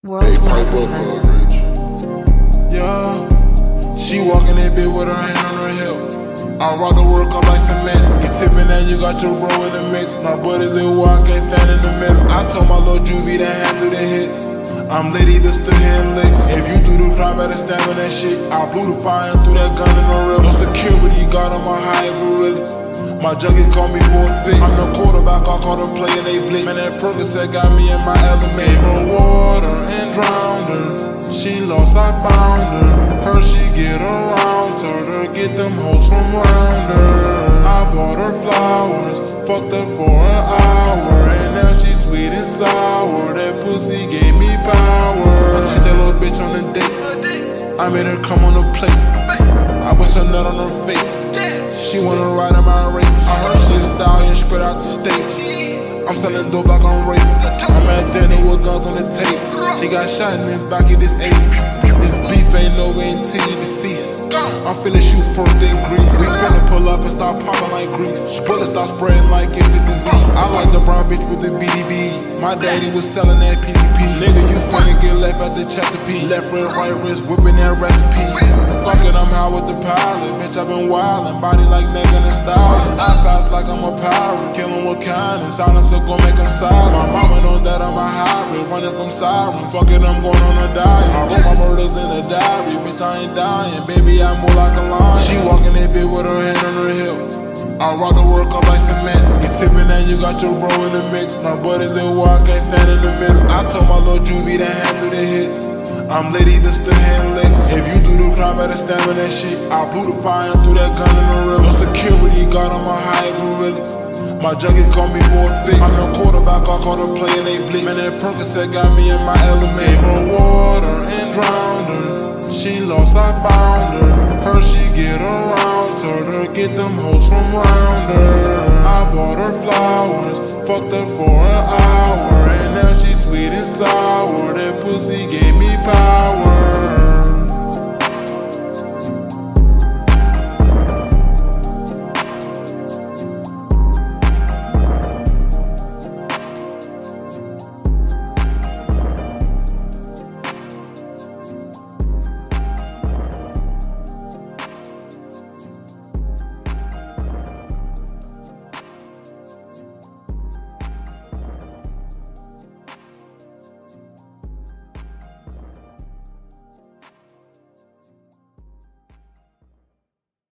Worldwide River. Yeah, she walking that bitch with her hand on her hip. I rock the work up like cement. You tipping and you got your bro in the mix. My buddies in war, I can't stand in the middle. I told my little Juvie to handle the hits. I'm litty to still hitting licks. If you do the crime, better stand on that shit. I blew the fire and threw that gun in the real. No security guard on my high gorillas. My junkie called me for a fix. I'm the quarterback, I call them playing they blitz. Man, that Percocet got me in my element. Gave her water and drowned her. She lost, I found her. Her, she get around, told her get them hoes from round her. I bought her flowers, fucked her for an hour, and now she sweet and sour. That pussy gave me power. I took that little bitch on a date. I made her come on the plate. I bust a nut on her face. She wanna ride in my rape. I heard she a stallion straight out the state. I'm selling dope like I'm rape. I'm at dinner with guns on the tape. He got shot in his back at this 8. This beef ain't no way until you deceased. I'm finna shoot first then grease. We finna pull up and start popping like grease. Bullets start spreading like it's a disease. I like the brown bitch with the BDB. My daddy was selling that PCP. Nigga, you finna get left at the Chesapeake. Left wrist, right wrist, whipping that recipe. Fuck it, I'm out with the pilot. Bitch, I been wildin', body like Megan Thee Stallion. I pass like I'm a pirate, killin' with kindness. Silencer gon' make them silent. My mama know that I'm a hybrid, running from sirens. Fuck it, I'm going on a diet. I wrote my murders in a diary, bitch, I ain't dying. Baby, I move like a lion. She walking that bitch with her hand on her hip. I rock the work up like cement. You tipping and you got your bro in the mix. My buddies in war, I can't stand in the middle. I told my little Juvie to handle the hits. I'm litty to still hitting licks. If you do the crime, better stand on that shit. I blew the fire and threw that gun in the real. No security guard on my high gorillas. My junkie called me for a fix. I'm the quarterback, I call them playing they blitz. Man, that Percocet got me in my element. Gave her water and drowned her. She lost, I found her. Her, she get around, told her get them hoes from round her. I bought her flowers, fucked her